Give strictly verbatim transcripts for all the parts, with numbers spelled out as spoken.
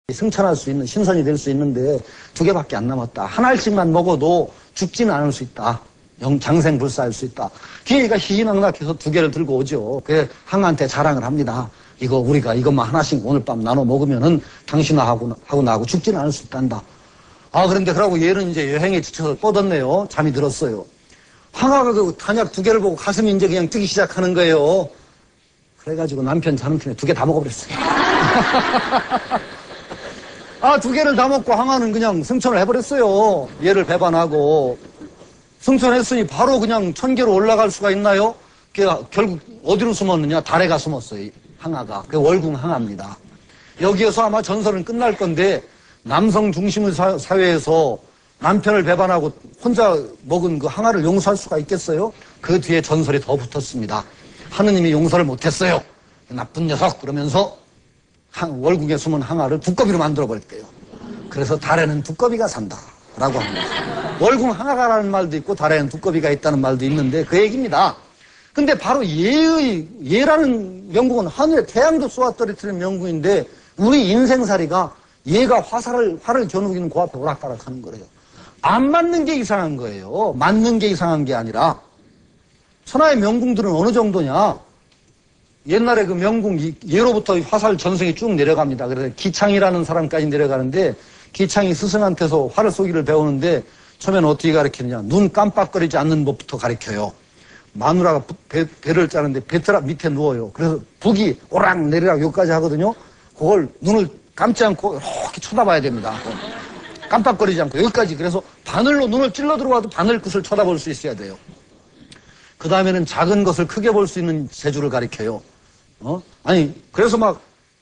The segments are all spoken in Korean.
승천할 수 있는, 신선이 될 수 있는데 두 개밖에 안 남았다. 한 알씩만 먹어도 죽지는 않을 수 있다. 영, 장생불사할 수 있다. 기회가 희희낙낙해서 두 개를 들고 오죠. 그래 항한테 자랑을 합니다. 이거 우리가 이것만 하나씩 오늘 밤 나눠 먹으면은 당신하고 하고 나하고 죽지는 않을 수 있단다. 아 그런데 그러고 얘는 이제 여행에 지쳐서 뻗었네요. 잠이 들었어요. 황하가 그 단약 두 개를 보고 가슴이 이제 그냥 뛰기 시작하는 거예요. 그래가지고 남편 자는 틈에 두 개 다 먹어버렸어요. 아, 두 개를 다 먹고 황하는 그냥 승천을 해버렸어요. 얘를 배반하고. 승천했으니 바로 그냥 천계로 올라갈 수가 있나요? 결국 어디로 숨었느냐? 달에 가 숨었어요. 항아가. 그게 월궁 항아입니다. 여기에서 아마 전설은 끝날 건데 남성 중심의 사, 사회에서 남편을 배반하고 혼자 먹은 그 항아를 용서할 수가 있겠어요? 그 뒤에 전설이 더 붙었습니다. 하느님이 용서를 못했어요. 나쁜 녀석 그러면서 항, 월궁에 숨은 항아를 두꺼비로 만들어버렸대요. 그래서 달에는 두꺼비가 산다 라고 합니다. 월궁 항아가라는 말도 있고 달에는 두꺼비가 있다는 말도 있는데 그 얘기입니다. 근데 바로 예의, 예라는 명곡은 하늘에 태양도 쏘아 떨어뜨리는 명곡인데 우리 인생살이가 얘가 화살을, 화를 겨누기는 그 앞에 오락가락 하는 거래요. 안 맞는 게 이상한 거예요. 맞는 게 이상한 게 아니라. 천하의 명궁들은 어느 정도냐? 옛날에 그 명궁, 예로부터 화살 전승이 쭉 내려갑니다. 그래서 기창이라는 사람까지 내려가는데 기창이 스승한테서 활을 쏘기를 배우는데 처음에는 어떻게 가르치느냐? 눈 깜빡거리지 않는 법부터 가르쳐요. 마누라가 배, 배를 짜는데 배트라 밑에 누워요. 그래서 북이 오락 내리락 여기까지 하거든요. 그걸 눈을 감지 않고 이렇게 쳐다봐야 됩니다. 깜빡거리지 않고 여기까지. 그래서 바늘로 눈을 찔러 들어와도 바늘 끝을 쳐다볼 수 있어야 돼요. 그 다음에는 작은 것을 크게 볼 수 있는 재주를 가리켜요. 어? 아니, 그래서 막,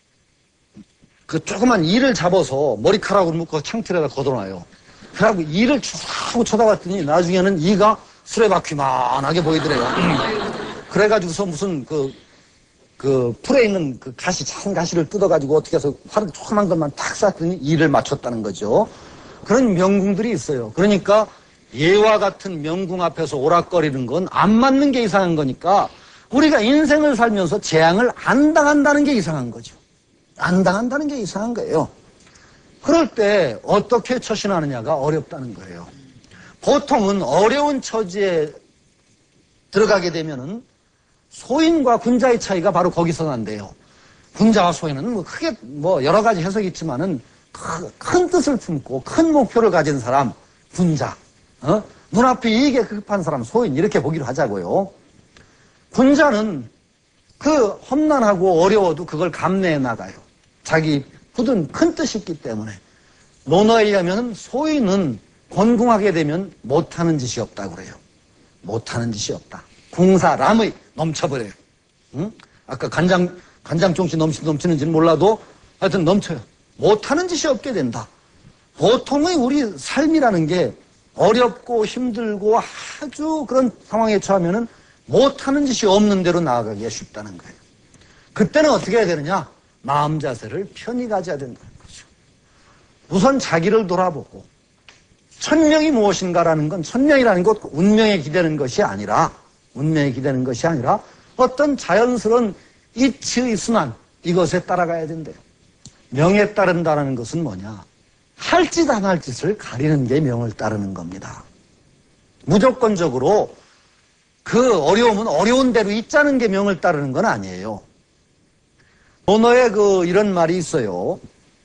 그 조그만 이를 잡아서 머리카락으로 묶어 창틀에다 걷어놔요. 그래갖고 이를 쭉 쳐다봤더니 나중에는 이가 수레바퀴만하게 보이더래요. 그래가지고서 무슨 그, 그 풀에 있는 그 가시, 작은 가시를 뜯어가지고 어떻게 해서 활을 조그만 것만 탁 쐈더니 이를 맞췄다는 거죠. 그런 명궁들이 있어요. 그러니까 예와 같은 명궁 앞에서 오락거리는 건 안 맞는 게 이상한 거니까 우리가 인생을 살면서 재앙을 안 당한다는 게 이상한 거죠. 안 당한다는 게 이상한 거예요. 그럴 때 어떻게 처신하느냐가 어렵다는 거예요. 보통은 어려운 처지에 들어가게 되면은 소인과 군자의 차이가 바로 거기서 난대요. 군자와 소인은 뭐 크게 뭐 여러 가지 해석이 있지만은 큰 뜻을 품고 큰 목표를 가진 사람, 군자. 어? 눈앞에 이익에 급한 사람, 소인, 이렇게 보기로 하자고요. 군자는 그 험난하고 어려워도 그걸 감내해 나가요. 자기 굳은 큰 뜻이 있기 때문에. 논어에 의하면 소인은 권궁하게 되면 못하는 짓이 없다고 그래요. 못하는 짓이 없다. 궁사람의 넘쳐버려요. 응? 아까 간장, 간장 조금씩 넘치, 넘치는지는 몰라도 하여튼 넘쳐요. 못하는 짓이 없게 된다. 보통의 우리 삶이라는 게 어렵고 힘들고 아주 그런 상황에 처하면은 못하는 짓이 없는 대로 나아가기가 쉽다는 거예요. 그때는 어떻게 해야 되느냐? 마음 자세를 편히 가져야 된다는 거죠. 우선 자기를 돌아보고 천명이 무엇인가라는 건 천명이라는 것 운명에 기대는 것이 아니라 운명에 기대는 것이 아니라 어떤 자연스러운 이치의 순환 이것에 따라가야 된대요. 명에 따른다는 것은 뭐냐? 할 짓 안 할 짓을 가리는 게 명을 따르는 겁니다. 무조건적으로 그 어려움은 어려운 대로 있자는 게 명을 따르는 건 아니에요. 논어에 그 이런 말이 있어요.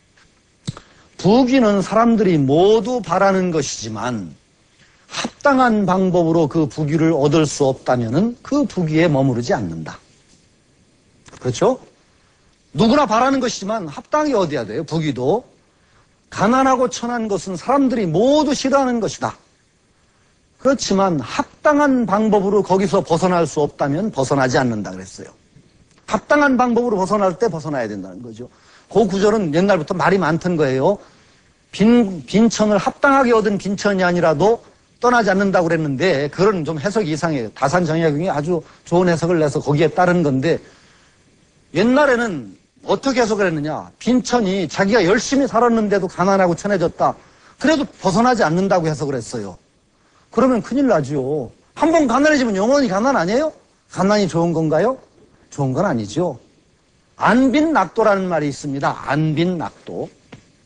부귀는 사람들이 모두 바라는 것이지만 합당한 방법으로 그 부귀를 얻을 수 없다면은 그 부귀에 머무르지 않는다. 그렇죠? 누구나 바라는 것이지만 합당이 어디야 돼요? 부귀도. 가난하고 천한 것은 사람들이 모두 싫어하는 것이다. 그렇지만 합당한 방법으로 거기서 벗어날 수 없다면 벗어나지 않는다 그랬어요. 합당한 방법으로 벗어날 때 벗어나야 된다는 거죠. 그 구절은 옛날부터 말이 많던 거예요. 빈, 빈천을 합당하게 얻은 빈천이 아니라도 떠나지 않는다고 그랬는데 그런 좀 해석이 이상해요. 다산정약용이 아주 좋은 해석을 내서 거기에 따른 건데 옛날에는 어떻게 해석을 했느냐? 빈천이 자기가 열심히 살았는데도 가난하고 천해졌다. 그래도 벗어나지 않는다고 해석을 했어요. 그러면 큰일 나죠. 한 번 가난해지면 영원히 가난 아니에요? 가난이 좋은 건가요? 좋은 건 아니죠. 안빈낙도라는 말이 있습니다. 안빈낙도.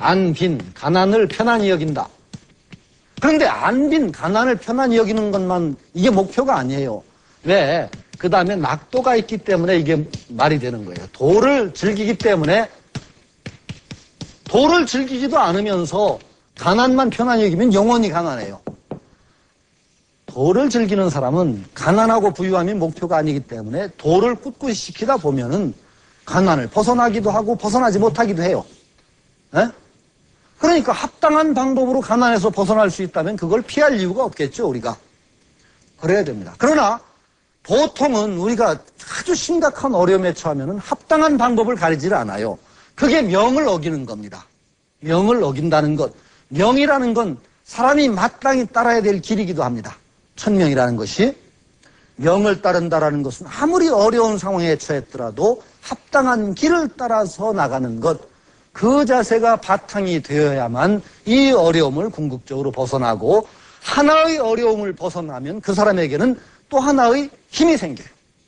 안 빈 가난을 편안히 여긴다. 그런데 안 빈 가난을 편안히 여기는 것만 이게 목표가 아니에요. 왜? 그 다음에 낙도가 있기 때문에 이게 말이 되는 거예요. 도를 즐기기 때문에 도를 즐기지도 않으면서 가난만 편안히 여기면 영원히 가난해요. 도를 즐기는 사람은 가난하고 부유함이 목표가 아니기 때문에 도를 꿋꿋이 지키다 보면은 가난을 벗어나기도 하고 벗어나지 못하기도 해요. 에? 그러니까 합당한 방법으로 가난에서 벗어날 수 있다면 그걸 피할 이유가 없겠죠, 우리가. 그래야 됩니다. 그러나 보통은 우리가 아주 심각한 어려움에 처하면은 합당한 방법을 가리질 않아요. 그게 명을 어기는 겁니다. 명을 어긴다는 것. 명이라는 건 사람이 마땅히 따라야 될 길이기도 합니다. 천명이라는 것이. 명을 따른다라는 것은 아무리 어려운 상황에 처했더라도 합당한 길을 따라서 나가는 것. 그 자세가 바탕이 되어야만 이 어려움을 궁극적으로 벗어나고 하나의 어려움을 벗어나면 그 사람에게는 또 하나의 힘이 생겨요.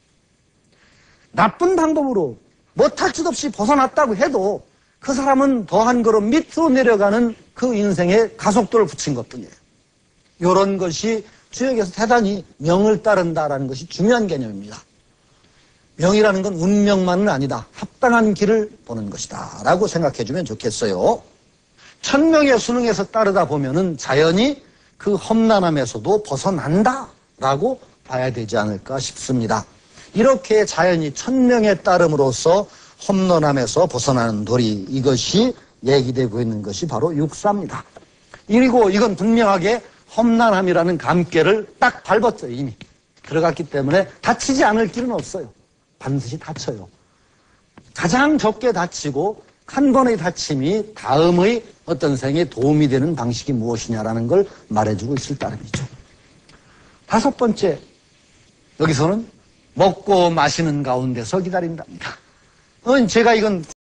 나쁜 방법으로 못할 짓 없이 벗어났다고 해도 그 사람은 더 한 걸음 밑으로 내려가는 그 인생에 가속도를 붙인 것뿐이에요. 이런 것이 주역에서 대단히 명을 따른다라는 것이 중요한 개념입니다. 명이라는 건 운명만은 아니다. 합당한 길을 보는 것이다. 라고 생각해주면 좋겠어요. 천명의 수능에서 따르다 보면은 자연히 그 험난함에서도 벗어난다. 라고 봐야 되지 않을까 싶습니다. 이렇게 자연이 천명에 따름으로써 험난함에서 벗어나는 도리, 이것이 얘기되고 있는 것이 바로 육사입니다. 그리고 이건 분명하게 험난함이라는 감개를 딱 밟았어요, 이미. 들어갔기 때문에 다치지 않을 길은 없어요. 반드시 다쳐요. 가장 적게 다치고 한 번의 다침이 다음의 어떤 생에 도움이 되는 방식이 무엇이냐라는 걸 말해주고 있을 따름이죠. 다섯 번째, 여기서는 먹고 마시는 가운데서 기다린답니다. 어, 제가 이건